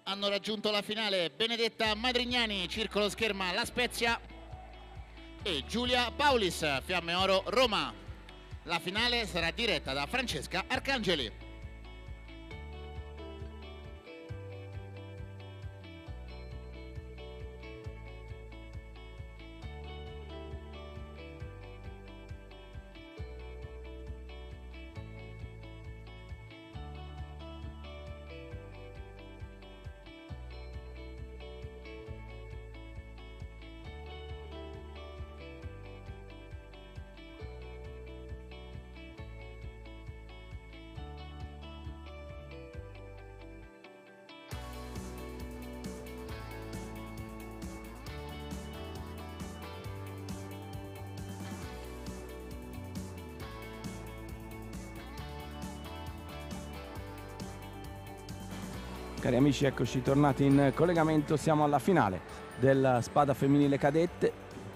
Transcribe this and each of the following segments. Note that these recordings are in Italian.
hanno raggiunto la finale Benedetta Madrignani, Circolo Scherma La Spezia, e Giulia Paulis, Fiamme Oro Roma. La finale sarà diretta da Francesca Arcangeli. Cari amici, eccoci tornati in collegamento, siamo alla finale della spada femminile cadette.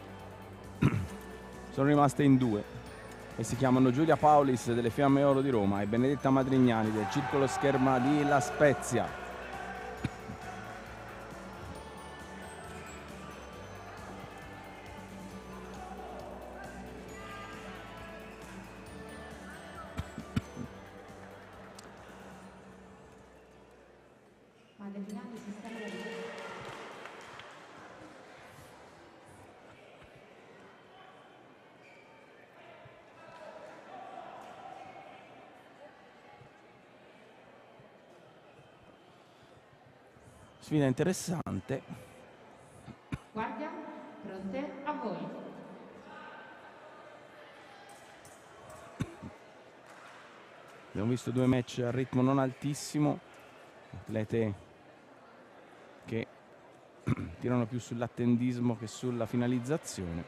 Sono rimaste in due e si chiamano Giulia Paulis delle Fiamme Oro di Roma e Benedetta Madrignani del Circolo Scherma di La Spezia. Sfida interessante. Guardia, pronte a voi. Abbiamo visto due match a ritmo non altissimo, atlete che tirano più sull'attendismo che sulla finalizzazione.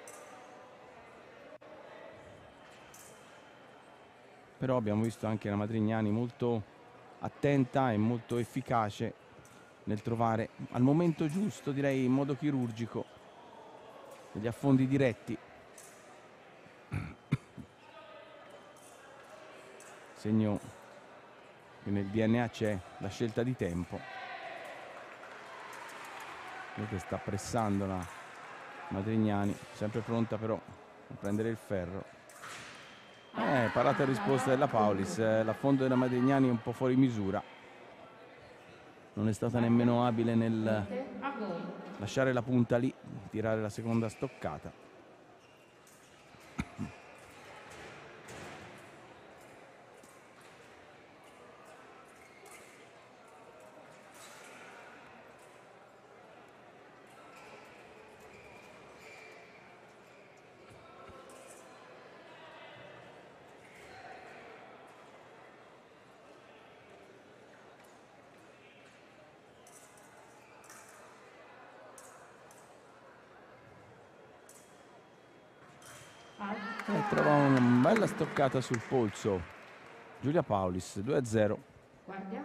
Però abbiamo visto anche la Madrignani molto attenta e molto efficace nel trovare al momento giusto, direi in modo chirurgico, degli affondi diretti. Segno che nel DNA c'è la scelta di tempo. Che sta pressando la Madrignani, sempre pronta però a prendere il ferro. Parata e risposta della Paulis, l'affondo della Madrignani è un po' fuori misura. Non è stata nemmeno abile nel lasciare la punta lì, tirare la seconda stoccata. Trova una bella stoccata sul polso Giulia Paulis, 2-0. Guardia,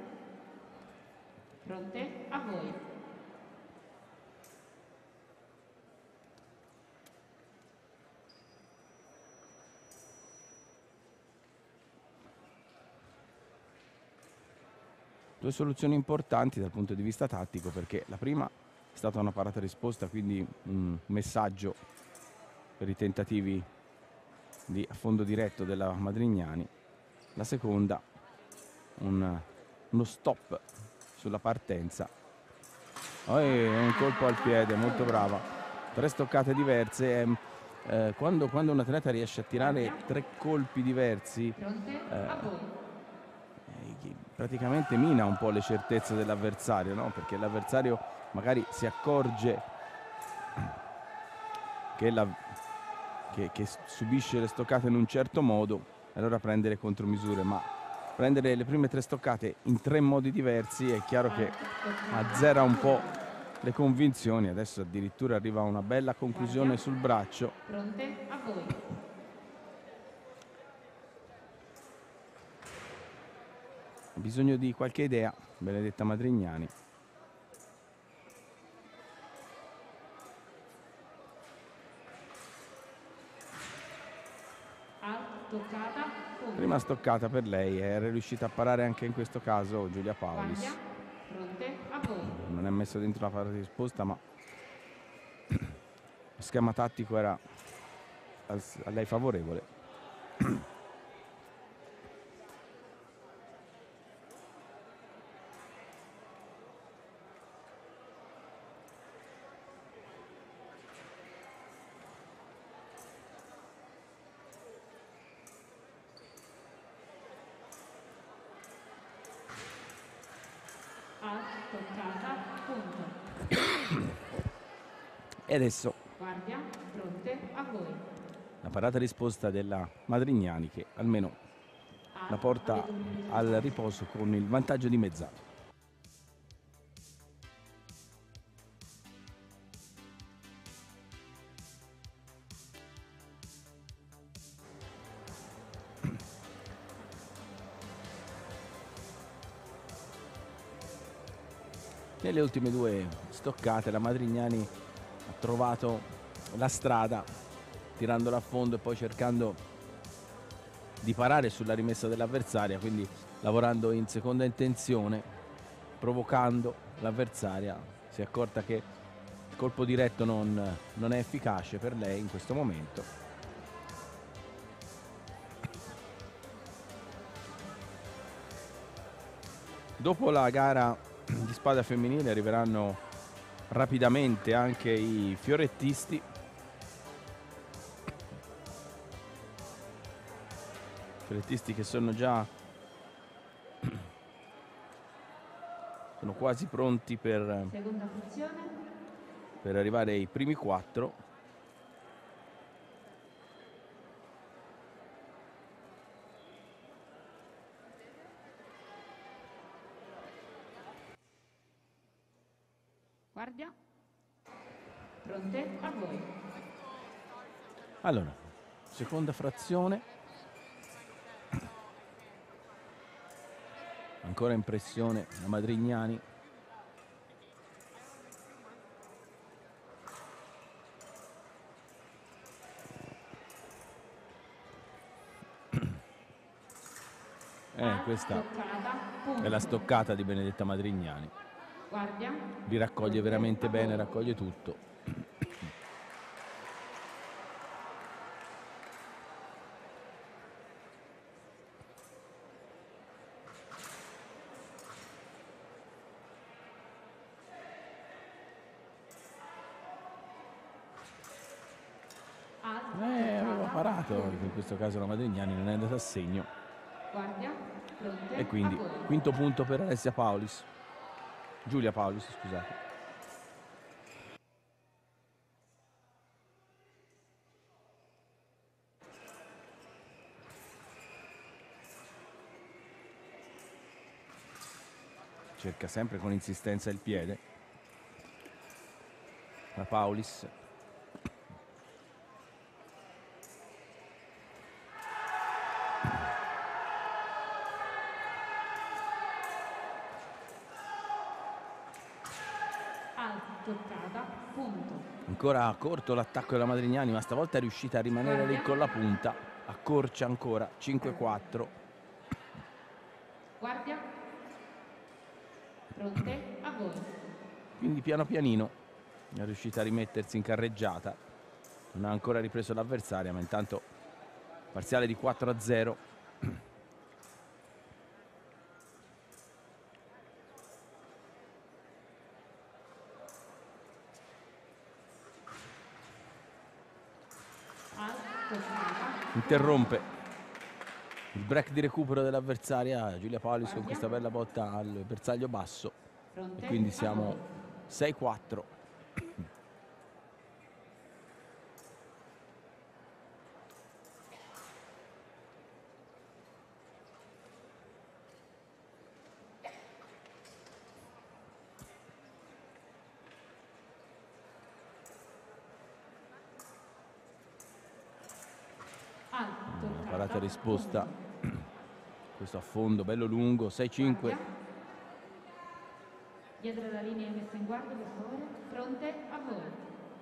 pronte a voi. Due soluzioni importanti dal punto di vista tattico, perché la prima è stata una parata risposta, quindi un messaggio per i tentativi di affondo diretto della Madrignani. La seconda uno stop sulla partenza. Un colpo al piede, molto brava. 3 stoccate diverse. Quando un atleta riesce a tirare 3 colpi diversi, praticamente mina un po' le certezze dell'avversario, no? Perché l'avversario magari si accorge che subisce le stoccate in un certo modo, allora prende le contromisure, ma prendere le prime 3 stoccate in 3 modi diversi è chiaro che azzera un po' le convinzioni. Adesso addirittura arriva una bella conclusione sul braccio. Pronte a voi. Ha bisogno di qualche idea Benedetta Madrignani. Prima stoccata per lei, era riuscita a parare anche in questo caso Giulia Paulis. non è messo dentro la parata di risposta, ma lo schema tattico era a lei favorevole. Toccata, punto. E adesso Guardia, fronte, a voi. la parata risposta della Madrignani, che almeno la porta al riposo con il vantaggio di mezz'ato. Nelle ultime due stoccate la Madrignani ha trovato la strada tirandola a fondo e poi cercando di parare sulla rimessa dell'avversaria, quindi lavorando in seconda intenzione, provocando l'avversaria. Si è accorta che il colpo diretto non è efficace per lei in questo momento. Dopo la gara di spada femminile arriveranno rapidamente anche i fiorettisti. Fiorettisti che sono quasi pronti per Seconda funzione. arrivare ai primi 4. Guardia, fronte, a voi. Allora, seconda frazione. Ancora in pressione la Madrignani. Questa è la stoccata di Benedetta Madrignani. Guardia. Li raccoglie veramente bene, raccoglie tutto. Aveva parato, in questo caso la Madrignani non è andata a segno. Guardia, fronte, E quindi a voi. quinto punto per Alessia Paulis. Giulia Paulis, scusate. Cerca sempre con insistenza il piede. La Paulis. Toccata, punto. Ancora corto l'attacco della Madrignani, ma stavolta è riuscita a rimanere lì con la punta. Accorcia ancora, 5-4. Guardia, fronte, a voi. Quindi piano pianino è riuscita a rimettersi in carreggiata. Non ha ancora ripreso l'avversaria, ma intanto parziale di 4-0. Interrompe il break di recupero dell'avversaria Giulia Paulis con questa bella botta al bersaglio basso. E quindi siamo 6-4. Parata risposta, questo a fondo bello lungo, 6-5. Dietro la linea messa in guardia, per favore. Fronte, a voi.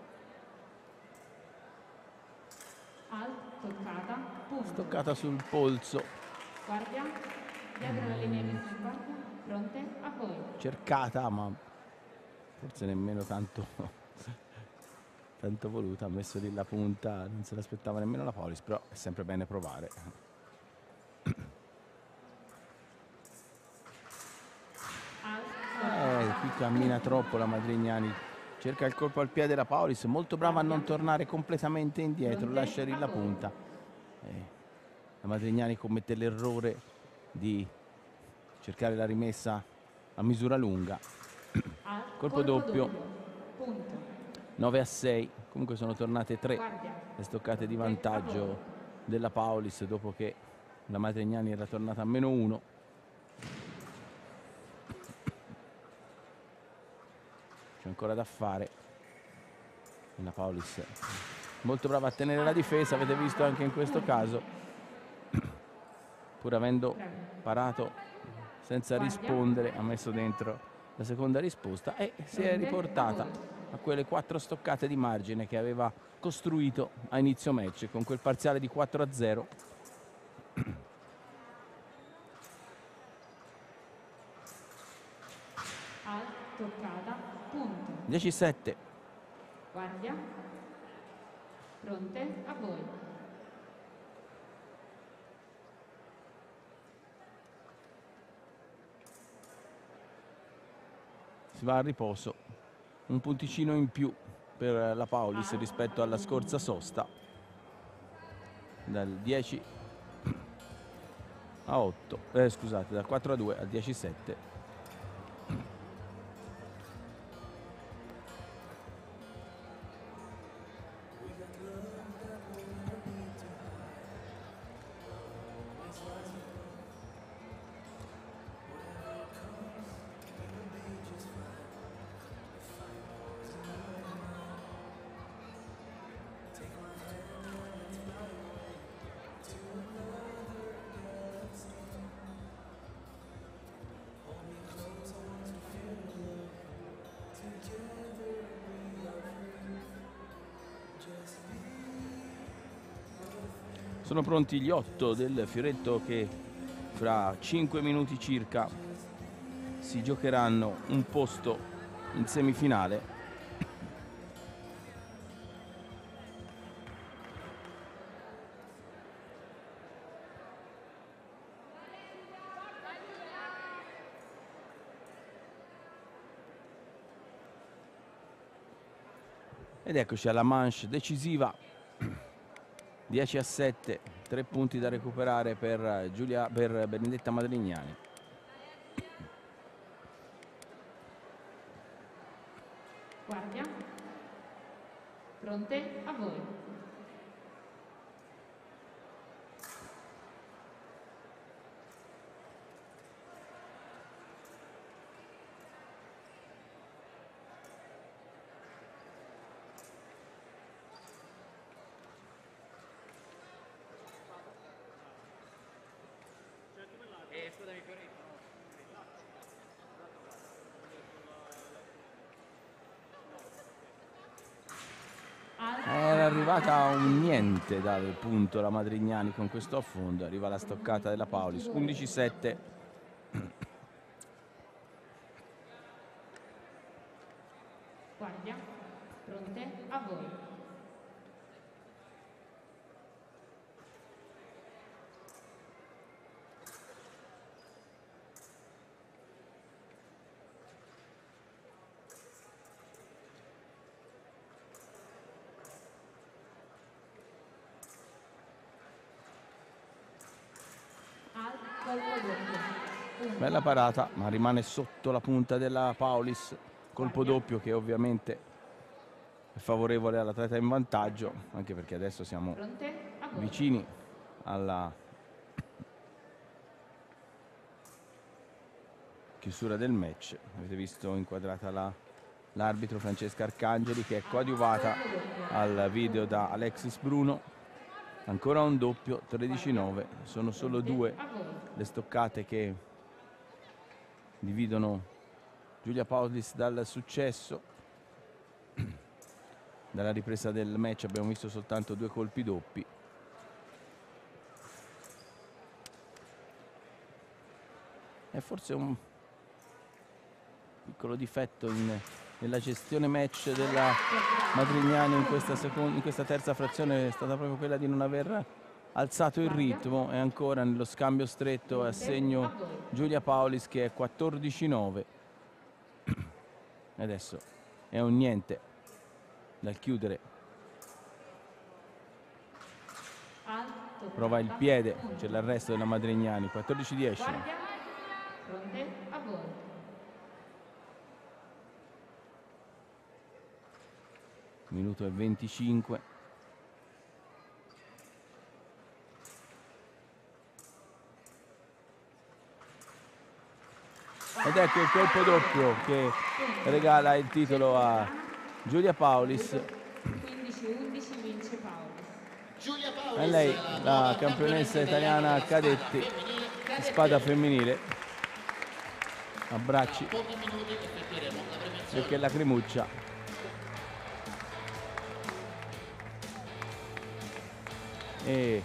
Toccata, punto. Stoccata sul polso. Guardia, dietro la linea messa in guardia. Fronte, a voi. Cercata, ma forse nemmeno tanto tanto voluta, ha messo lì la punta, non se l'aspettava nemmeno la Paulis, però è sempre bene provare. Qui cammina troppo la Madrignani, cerca il colpo al piede la Paulis, molto brava a non tornare completamente indietro, lascia lì la punta. La Madrignani commette l'errore di cercare la rimessa a misura lunga. Colpo doppio, 9-6, comunque sono tornate 3 le stoccate di vantaggio della Paulis dopo che la Madrignani era tornata a -1. C'è ancora da fare. La Paulis molto brava a tenere la difesa, avete visto anche in questo caso, pur avendo parato senza rispondere, ha messo dentro la seconda risposta e si è riportata a quelle 4 stoccate di margine che aveva costruito a inizio match con quel parziale di 4-0. Toccata, punto. 10-7. Guardia. Pronte, a voi. Si va a riposo, un punticino in più per la Paulis rispetto alla scorsa sosta, dal 10 a 8, scusate, dal 4-2 al 10-7. Sono pronti gli 8 del Fioretto che fra 5 minuti circa si giocheranno un posto in semifinale. Ed eccoci alla manche decisiva. 10-7, 3 punti da recuperare per Benedetta Madrignani. Guardia. Pronte, a voi. Era arrivata a un niente dal punto la Madrignani con questo affondo, arriva la stoccata della Paulis, 11-7. Guardia. Pronte, a voi. Bella parata, ma rimane sotto la punta della Paulis. Colpo doppio che ovviamente è favorevole all'atleta in vantaggio, anche perché adesso siamo vicini alla chiusura del match. Avete visto inquadrata l'arbitro Francesca Arcangeli, che è coadiuvata al video da Alexis Bruno. Ancora un doppio, 13-9, sono solo 2 le stoccate che dividono Giulia Paulis dal successo. Dalla ripresa del match abbiamo visto soltanto 2 colpi doppi. È forse un piccolo difetto in nella gestione match della Madrignani in questa terza frazione è stata proprio quella di non aver alzato il ritmo, e ancora nello scambio stretto è a segno Giulia Paulis che è 14-9. Adesso è un niente dal chiudere. Prova il piede, c'è l'arresto della Madrignani. 14-10. Fronte a voi. Minuto e 25. Ed ecco il colpo doppio che regala il titolo a Giulia Paulis. 15-11 vince Paulis. Giulia Paulis, E lei, la campionessa italiana cadetti di spada femminile. Abbracci Pochi minuti effettueremo la premiazione. perché lacrimuccia. E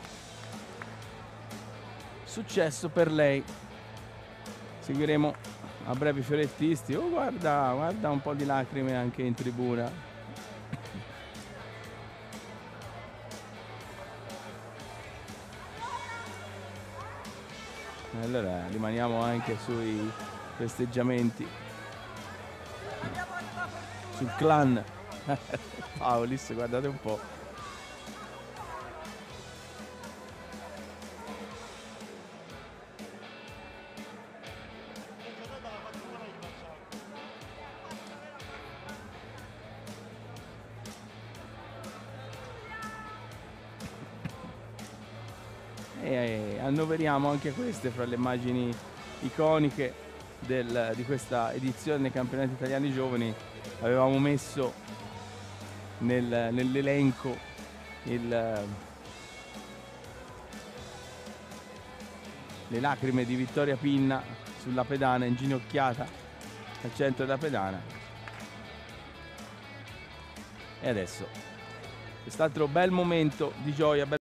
successo per lei. Seguiremo a breve i fiorettisti. Oh, guarda un po' di lacrime anche in tribuna. Allora rimaniamo anche sui festeggiamenti, sul clan Paulis, guardate un po'. E annoveriamo anche queste fra le immagini iconiche di questa edizione dei campionati italiani giovani. Avevamo messo nell'elenco le lacrime di Vittoria Pinna sulla pedana, inginocchiata al centro della pedana. E adesso quest'altro bel momento di gioia.